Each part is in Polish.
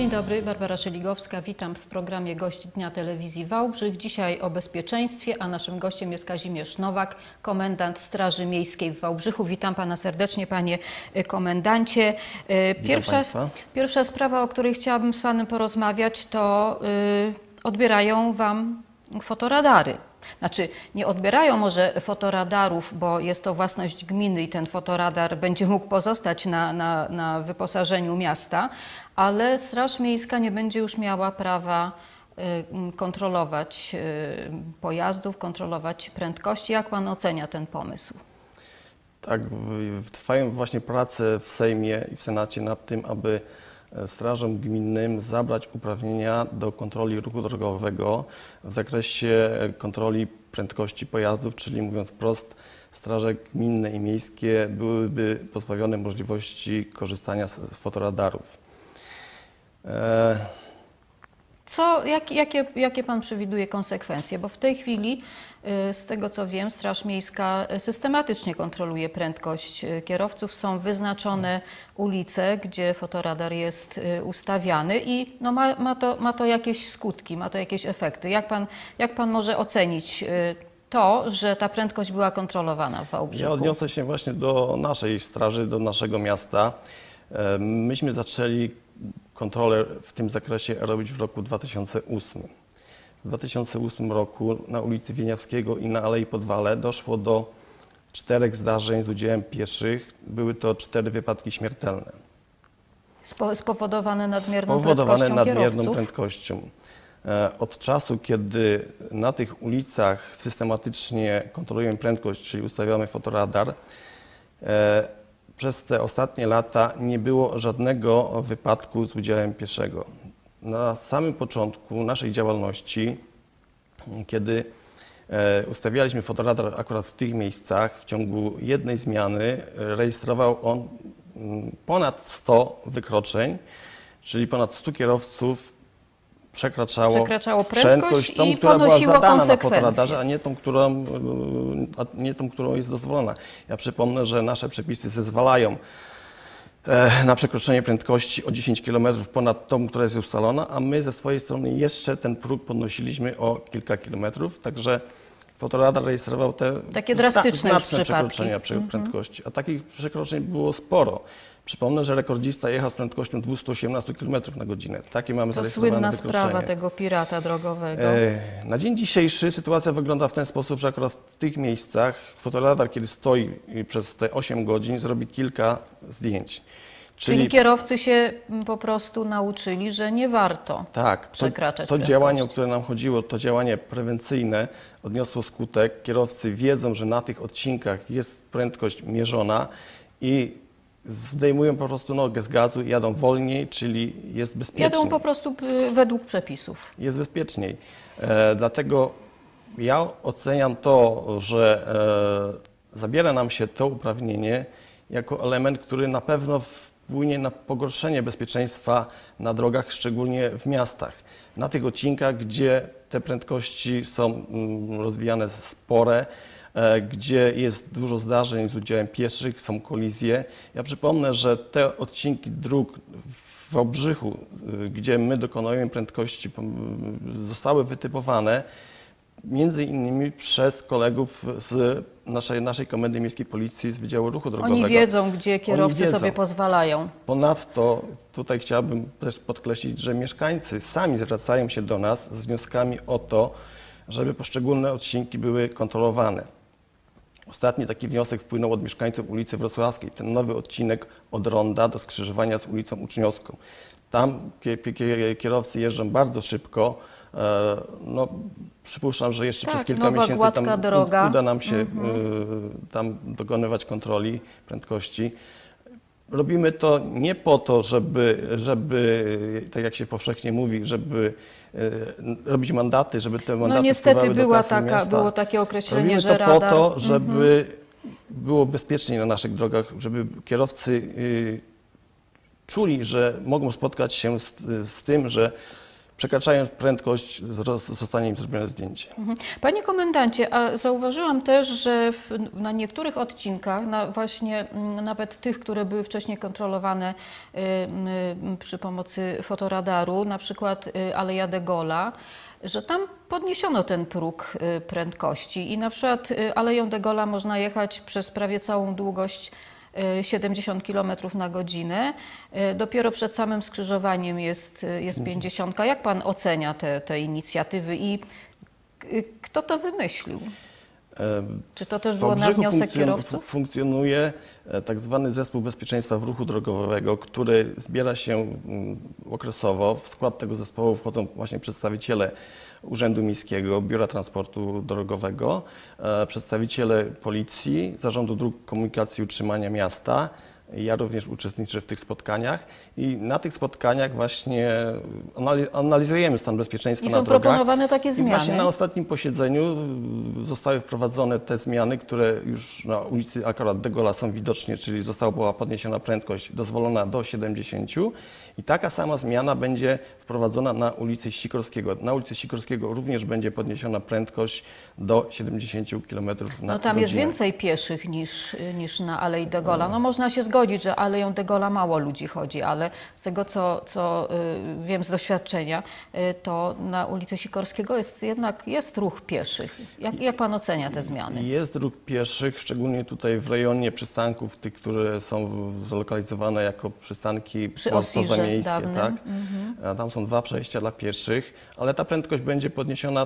Dzień dobry, Barbara Szeligowska. Witam w programie Gość Dnia Telewizji Wałbrzych. Dzisiaj o bezpieczeństwie, a naszym gościem jest Kazimierz Nowak, komendant Straży Miejskiej w Wałbrzychu. Witam pana serdecznie, panie komendancie. Pierwsza sprawa, o której chciałabym z panem porozmawiać, to odbierają wam fotoradary. Znaczy, nie odbierają może fotoradarów, bo jest to własność gminy i ten fotoradar będzie mógł pozostać na wyposażeniu miasta, ale Straż Miejska nie będzie już miała prawa kontrolować pojazdów, kontrolować prędkości. Jak pan ocenia ten pomysł? Tak, trwają właśnie prace w Sejmie i w Senacie nad tym, aby strażom gminnym zabrać uprawnienia do kontroli ruchu drogowego w zakresie kontroli prędkości pojazdów, czyli mówiąc wprost, straże gminne i miejskie byłyby pozbawione możliwości korzystania z fotoradarów. Jakie pan przewiduje konsekwencje? Bo w tej chwili, z tego co wiem, Straż Miejska systematycznie kontroluje prędkość kierowców. Są wyznaczone ulice, gdzie fotoradar jest ustawiany i no ma to jakieś skutki, ma to jakieś efekty. Jak pan może ocenić to, że ta prędkość była kontrolowana w Wałbrzychu? Ja odniosę się właśnie do naszej straży, do naszego miasta. Myśmy zaczęli kontrolę w tym zakresie robić w roku 2008. W 2008 roku na ulicy Wieniawskiego i na Alei Podwale doszło do 4 zdarzeń z udziałem pieszych. Były to 4 wypadki śmiertelne. Spowodowane nadmierną prędkością. Od czasu, kiedy na tych ulicach systematycznie kontrolujemy prędkość, czyli ustawiamy fotoradar, przez te ostatnie lata nie było żadnego wypadku z udziałem pieszego. Na samym początku naszej działalności, kiedy ustawialiśmy fotoradar akurat w tych miejscach, w ciągu jednej zmiany rejestrował on ponad 100 wykroczeń, czyli ponad 100 kierowców przekraczało prędkość tą, która była zadana na fotoradarze, a nie tą, którą jest dozwolona. Ja przypomnę, że nasze przepisy zezwalają na przekroczenie prędkości o 10 km ponad tą, która jest ustalona, a my ze swojej strony jeszcze ten próg podnosiliśmy o kilka kilometrów, także fotoradar rejestrował te takie drastyczne znaczne przekroczenia prędkości, a takich przekroczeń było sporo. Przypomnę, że rekordzista jechał z prędkością 218 km na godzinę. Takie mamy zarejestrowane słynna wykroczenie. Sprawa tego pirata drogowego. Na dzień dzisiejszy sytuacja wygląda w ten sposób, że akurat w tych miejscach fotoradar, kiedy stoi przez te 8 godzin, zrobi kilka zdjęć. Czyli kierowcy się po prostu nauczyli, że nie warto przekraczać to działanie, o które nam chodziło, to działanie prewencyjne odniosło skutek. Kierowcy wiedzą, że na tych odcinkach jest prędkość mierzona i zdejmują po prostu nogę z gazu i jadą wolniej, czyli jest bezpieczniej. Jadą po prostu według przepisów. Jest bezpieczniej. Dlatego ja oceniam to, że zabiera nam się to uprawnienie jako element, który na pewno wpłynie na pogorszenie bezpieczeństwa na drogach, szczególnie w miastach. Na tych odcinkach, gdzie te prędkości są rozwijane spore, gdzie jest dużo zdarzeń z udziałem pieszych, są kolizje. Ja przypomnę, że te odcinki dróg w Wałbrzychu, gdzie my dokonujemy prędkości, zostały wytypowane między innymi przez kolegów z naszej Komendy Miejskiej Policji z Wydziału Ruchu Drogowego. Oni wiedzą, gdzie kierowcy sobie pozwalają. Ponadto tutaj chciałbym też podkreślić, że mieszkańcy sami zwracają się do nas z wnioskami o to, żeby poszczególne odcinki były kontrolowane. Ostatni taki wniosek wpłynął od mieszkańców ulicy Wrocławskiej, ten nowy odcinek od ronda do skrzyżowania z ulicą Uczniowską. Tam kierowcy jeżdżą bardzo szybko. No, przypuszczam, że jeszcze przez kilka miesięcy tam uda nam się tam dokonywać kontroli prędkości. Robimy to nie po to, żeby tak jak się powszechnie mówi, żeby robić mandaty, żeby te mandaty wpływały do kasy miasta. Było takie określenie, Robimy że to po to, żeby było bezpieczniej na naszych drogach, żeby kierowcy czuli, że mogą spotkać się z tym, że przekraczając prędkość, zostanie im zrobione zdjęcie. Panie komendancie, a zauważyłam też, że na niektórych odcinkach, właśnie nawet tych, które były wcześniej kontrolowane przy pomocy fotoradaru, na przykład Aleja de Gaulle'a, że tam podniesiono ten próg prędkości i na przykład Aleją de Gaulle'a można jechać przez prawie całą długość 70 km na godzinę. Dopiero przed samym skrzyżowaniem jest 50. Jak pan ocenia te inicjatywy i kto to wymyślił? Czy to też było na wniosek kierowców? Funkcjonuje tak zwany Zespół Bezpieczeństwa w Ruchu Drogowego, który zbiera się okresowo. W skład tego zespołu wchodzą właśnie przedstawiciele Urzędu Miejskiego, Biura Transportu Drogowego, przedstawiciele Policji, Zarządu Dróg Komunikacji i Utrzymania Miasta. Ja również uczestniczę w tych spotkaniach i na tych spotkaniach właśnie analizujemy stan bezpieczeństwa na drogach. I są proponowane takie zmiany. I właśnie na ostatnim posiedzeniu zostały wprowadzone te zmiany, które już na ulicy akurat de Gaulle'a są widoczne, czyli była podniesiona prędkość dozwolona do 70 i taka sama zmiana będzie wprowadzona na ulicy Sikorskiego. Na ulicy Sikorskiego również będzie podniesiona prędkość do 70 km na godzinę. No tam jest więcej pieszych niż na Alei de Gaulle'a. No można się zgodzić, że Aleją de Gaulle'a mało ludzi chodzi, ale z tego, co wiem z doświadczenia, to na ulicy Sikorskiego jest ruch pieszych. Jak pan ocenia te zmiany? Jest ruch pieszych, szczególnie tutaj w rejonie przystanków, tych, które są zlokalizowane jako przystanki pozamiejskie. Tak? Tam są 2 przejścia dla pieszych, ale ta prędkość będzie podniesiona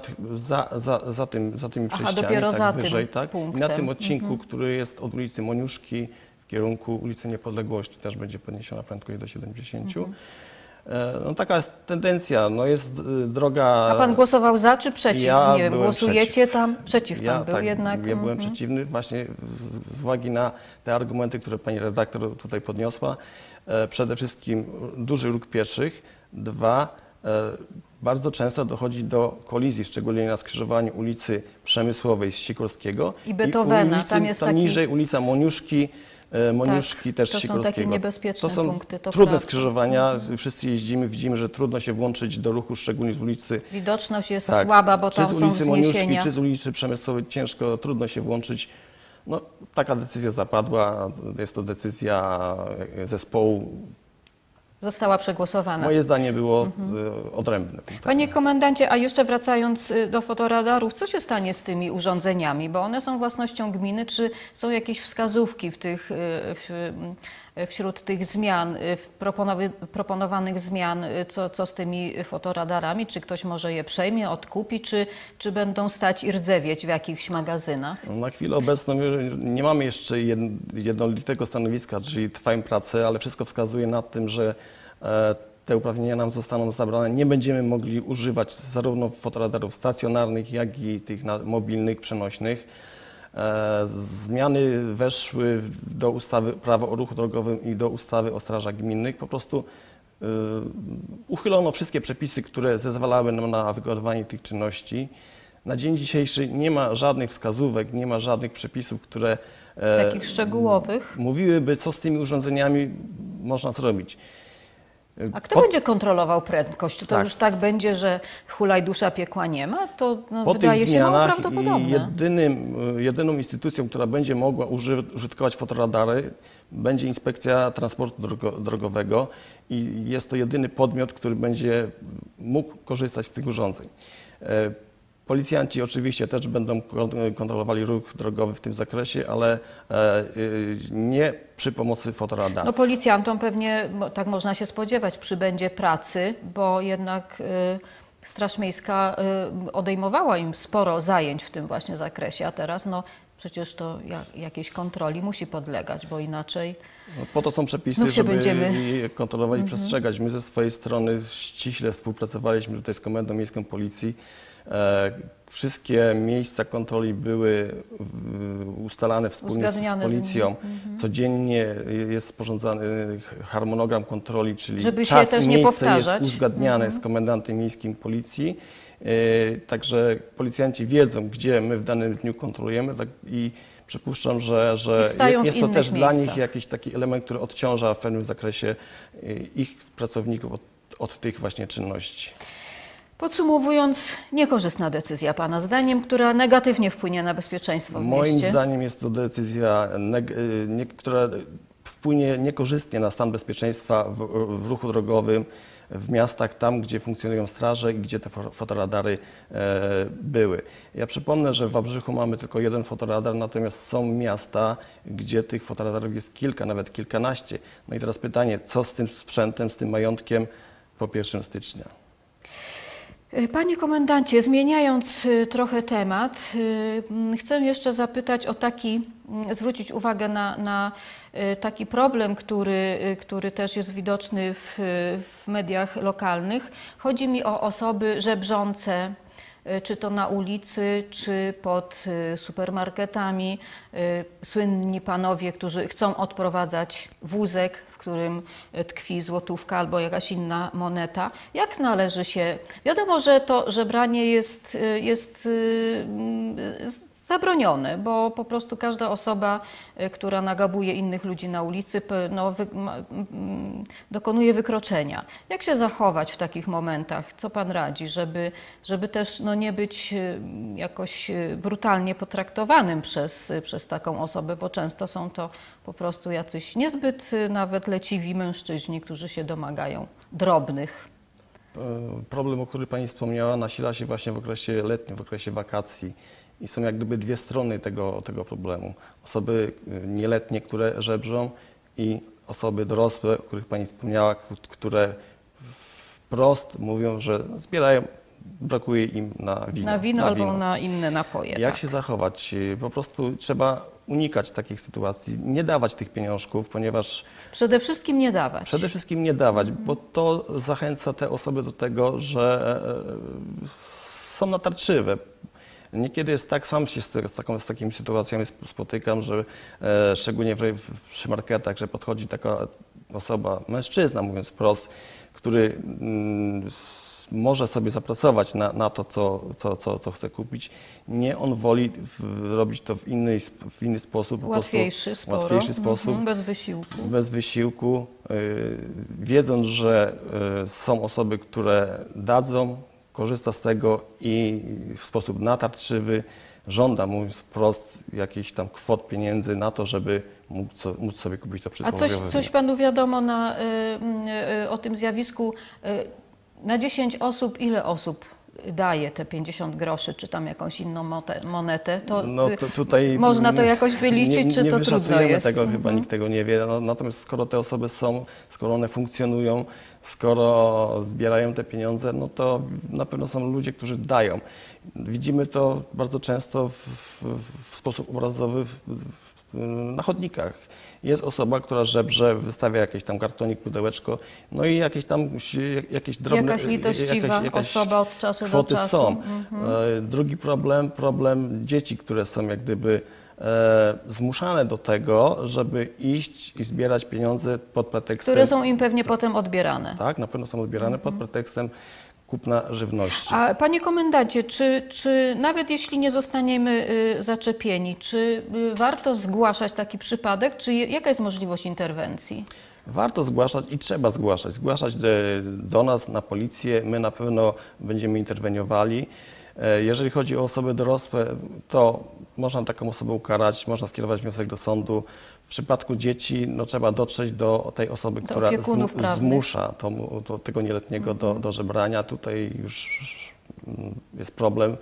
za tymi przejściami, dopiero tak za wyżej. tym tak? punktem. I na tym odcinku, który jest od ulicy Moniuszki w kierunku ulicy Niepodległości, też będzie podniesiona prędkość do 70. No, taka jest tendencja, no jest droga... A pan głosował za czy przeciw? Ja Nie wiem, głosujecie przeciw. tam? Przeciw pan był tak, jednak? Ja byłem przeciwny właśnie z uwagi na te argumenty, które pani redaktor tutaj podniosła. Przede wszystkim duży ruch pieszych. 2, bardzo często dochodzi do kolizji, szczególnie na skrzyżowaniu ulicy Przemysłowej z Sikorskiego i Beethovena. Ulicy, tam jest tam niżej ulica Moniuszki też to Sikorskiego. są takie niebezpieczne to są punkty. To trudne prawda. skrzyżowania, wszyscy jeździmy, widzimy, że trudno się włączyć do ruchu, szczególnie z ulicy. Widoczność jest słaba, bo tam są czy z ulicy Moniuszki, czy z ulicy Przemysłowej trudno się włączyć. No, taka decyzja zapadła, jest to decyzja zespołu. Została przegłosowana. Moje zdanie było odrębne. Panie komendancie, a jeszcze wracając do fotoradarów, co się stanie z tymi urządzeniami? Bo one są własnością gminy, czy są jakieś wskazówki wśród tych zmian, proponowanych zmian, co z tymi fotoradarami? Czy ktoś może je przejmie, odkupi, czy będą stać i rdzewieć w jakichś magazynach? Na chwilę obecną nie mamy jeszcze jednolitego stanowiska, czyli trwają prace, ale wszystko wskazuje na tym, że te uprawnienia nam zostaną zabrane. Nie będziemy mogli używać zarówno fotoradarów stacjonarnych, jak i tych mobilnych, przenośnych. Zmiany weszły do ustawy Prawo o ruchu drogowym i do ustawy o strażach gminnych. Po prostu uchylono wszystkie przepisy, które zezwalały nam na wykonywanie tych czynności. Na dzień dzisiejszy nie ma żadnych wskazówek, nie ma żadnych przepisów, które takich szczegółowych mówiłyby, co z tymi urządzeniami można zrobić. A kto będzie kontrolował prędkość? Czy to już tak będzie, że hulaj dusza piekła nie ma? To wydaje się mało prawdopodobne. Jedyną instytucją, która będzie mogła użytkować fotoradary, będzie Inspekcja Transportu Drogowego i jest to jedyny podmiot, który będzie mógł korzystać z tych urządzeń. Policjanci oczywiście też będą kontrolowali ruch drogowy w tym zakresie, ale nie przy pomocy fotoradarów. No policjantom pewnie, tak można się spodziewać, przybędzie pracy, bo jednak Straż Miejska odejmowała im sporo zajęć w tym właśnie zakresie, a teraz no przecież to jakiejś kontroli musi podlegać, bo inaczej... No, po to są przepisy, żeby je kontrolować i przestrzegać. My ze swojej strony ściśle współpracowaliśmy tutaj z Komendą Miejską Policji. Wszystkie miejsca kontroli były ustalane wspólnie z policją. Codziennie jest sporządzany harmonogram kontroli, czyli żeby czas się też i nie miejsce jest powtarzać. uzgadniane z komendantem miejskim Policji. Także policjanci wiedzą, gdzie my w danym dniu kontrolujemy i przypuszczam, że jest to też dla nich jakiś taki element, który odciąża w pewnym zakresie ich pracowników od tych właśnie czynności. Podsumowując, niekorzystna decyzja Pana zdaniem, która negatywnie wpłynie na bezpieczeństwo w Moim mieście. zdaniem jest to decyzja, która wpłynie niekorzystnie na stan bezpieczeństwa w ruchu drogowym w miastach, tam gdzie funkcjonują straże i gdzie te fotoradary były. Ja przypomnę, że w Wałbrzychu mamy tylko jeden fotoradar, natomiast są miasta, gdzie tych fotoradarów jest kilka, nawet kilkanaście. No i teraz pytanie, co z tym sprzętem, z tym majątkiem po 1 stycznia? Panie komendancie, zmieniając trochę temat, chcę jeszcze zapytać o zwrócić uwagę na taki problem, który też jest widoczny w mediach lokalnych. Chodzi mi o osoby żebrzące, czy to na ulicy, czy pod supermarketami. Słynni panowie, którzy chcą odprowadzać wózek, w którym tkwi złotówka albo jakaś inna moneta. Jak należy się... Wiadomo, że to żebranie jest zabronione, bo po prostu każda osoba, która nagabuje innych ludzi na ulicy, dokonuje wykroczenia. Jak się zachować w takich momentach? Co Pan radzi, żeby też nie być jakoś brutalnie potraktowanym przez taką osobę, bo często są to po prostu jacyś niezbyt nawet leciwi mężczyźni, którzy się domagają drobnych. Problem, o którym Pani wspomniała, nasila się właśnie w okresie letnim, w okresie wakacji. I są jak gdyby dwie strony tego problemu. Osoby nieletnie, które żebrzą, i osoby dorosłe, o których Pani wspomniała, które wprost mówią, że zbierają, brakuje im na wino. Na wino albo na inne napoje. Jak się zachować? Po prostu trzeba unikać takich sytuacji, nie dawać tych pieniążków, ponieważ... Przede wszystkim nie dawać. Przede wszystkim nie dawać, bo to zachęca te osoby do tego, że są natarczywe. Niekiedy jest tak, sam się z takimi sytuacjami spotykam, że szczególnie przy marketach, że podchodzi taka osoba, mężczyzna mówiąc wprost, który może sobie zapracować na to, co chce kupić. Nie, on woli robić to w inny sposób. Łatwiejszy sposób. Bez wysiłku. Bez wysiłku, wiedząc, że są osoby, które dadzą, korzysta z tego i w sposób natarczywy żąda, mówiąc wprost, jakichś tam kwot pieniędzy na to, żeby móc sobie kupić to przysłowiowe wino. Coś Panu wiadomo o tym zjawisku? Na 10 osób ile osób daje te 50 groszy, czy tam jakąś inną monetę? Tutaj można to jakoś wyliczyć, czy to trudno jest? Tego, chyba nikt tego nie wie. Natomiast skoro te osoby są, skoro one funkcjonują, skoro zbierają te pieniądze, no to na pewno są ludzie, którzy dają. Widzimy to bardzo często w sposób obrazowy na chodnikach. Jest osoba, która żebrze, wystawia jakiś tam kartonik, pudełeczko, no i jakieś drobne... Jakaś litościwa osoba od czasu do czasu. Są. Drugi problem dzieci, które są jak gdyby zmuszane do tego, żeby iść i zbierać pieniądze pod pretekstem... Które są im pewnie potem odbierane. Tak, na pewno są odbierane pod pretekstem kupna żywności. A Panie komendancie, czy nawet jeśli nie zostaniemy zaczepieni, czy warto zgłaszać taki przypadek, czy jaka jest możliwość interwencji? Warto zgłaszać i trzeba zgłaszać. Zgłaszać do nas na policję, my na pewno będziemy interweniowali. Jeżeli chodzi o osoby dorosłe, to można taką osobę ukarać, można skierować wniosek do sądu. W przypadku dzieci trzeba dotrzeć do tej osoby, która zmusza tego nieletniego do żebrania. Tutaj już jest problem.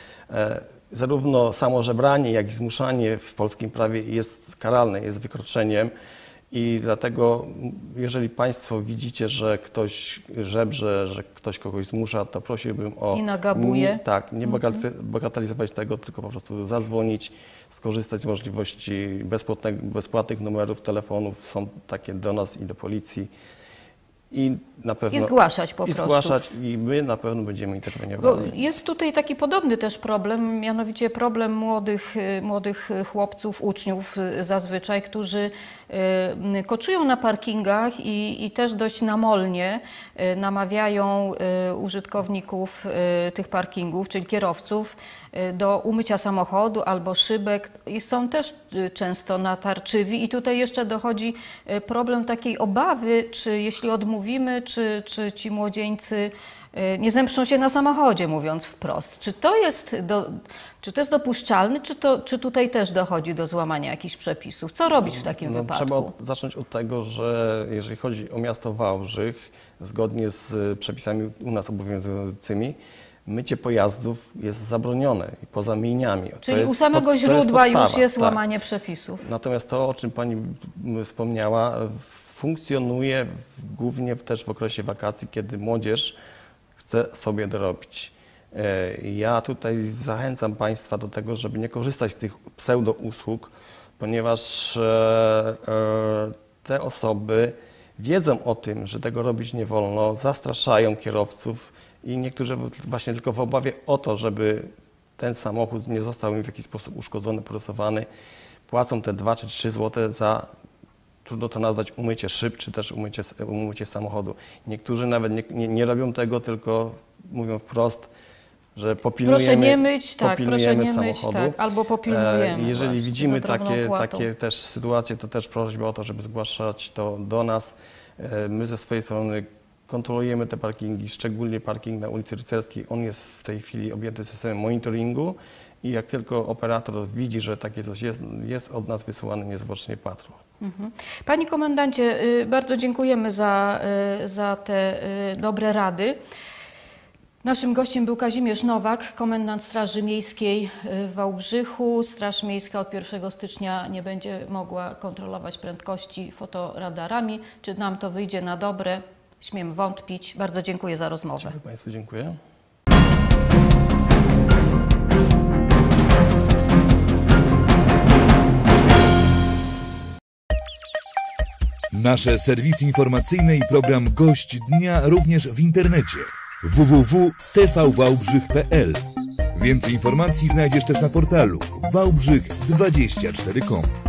Zarówno samo żebranie, jak i zmuszanie w polskim prawie jest karalne, jest wykroczeniem. I dlatego, jeżeli Państwo widzicie, że ktoś żebrze, że ktoś kogoś zmusza, to prosiłbym o... I nagabuje. Nie bagatelizować tego, tylko po prostu zadzwonić, skorzystać z możliwości bezpłatnych numerów telefonów. Są takie do nas i do policji. I na pewno... I zgłaszać po prostu. I zgłaszać i my na pewno będziemy interweniowali. Bo jest tutaj taki podobny też problem, mianowicie problem młodych chłopców, uczniów zazwyczaj, którzy koczują na parkingach i też dość namolnie namawiają użytkowników tych parkingów, czyli kierowców, do umycia samochodu albo szybek i są też często natarczywi. I tutaj jeszcze dochodzi problem takiej obawy, czy jeśli odmówimy, czy ci młodzieńcy nie zemszczą się na samochodzie, mówiąc wprost. Czy to jest dopuszczalne, czy tutaj też dochodzi do złamania jakichś przepisów? Co robić w takim wypadku? Trzeba zacząć od tego, że jeżeli chodzi o miasto Wałbrzych, zgodnie z przepisami u nas obowiązującymi, mycie pojazdów jest zabronione i poza myjniami. Czyli u samego źródła już jest łamanie przepisów. Natomiast to, o czym Pani wspomniała, funkcjonuje głównie też w okresie wakacji, kiedy młodzież chce sobie dorobić. Ja tutaj zachęcam Państwa do tego, żeby nie korzystać z tych pseudo-usług, ponieważ te osoby wiedzą o tym, że tego robić nie wolno, zastraszają kierowców i niektórzy właśnie tylko w obawie o to, żeby ten samochód nie został im w jakiś sposób uszkodzony, porysowany, płacą te 2 czy 3 zł za, trudno to nazwać, umycie szyb, czy też umycie samochodu. Niektórzy nawet nie robią tego, tylko mówią wprost, że popilnujemy, proszę nie myć, tak, popilnujemy proszę nie samochodu. Myć, tak, albo popilnujemy. Jeżeli widzimy takie opłatą. też sytuacje, to też prośba o to, żeby zgłaszać to do nas. My ze swojej strony kontrolujemy te parkingi, szczególnie parking na ulicy Rycerskiej. On jest w tej chwili objęty systemem monitoringu i jak tylko operator widzi, że takie coś jest od nas wysyłany niezwłocznie patrol. Panie komendancie, bardzo dziękujemy za te dobre rady. Naszym gościem był Kazimierz Nowak, komendant Straży Miejskiej w Wałbrzychu. Straż Miejska od 1 stycznia nie będzie mogła kontrolować prędkości fotoradarami. Czy nam to wyjdzie na dobre? Śmiem wątpić. Bardzo dziękuję za rozmowę. Dziękuję Państwu, dziękuję. Nasze serwisy informacyjne i program Gość Dnia również w internecie www.tvwałbrzych.pl. Więcej informacji znajdziesz też na portalu wałbrzych24.com.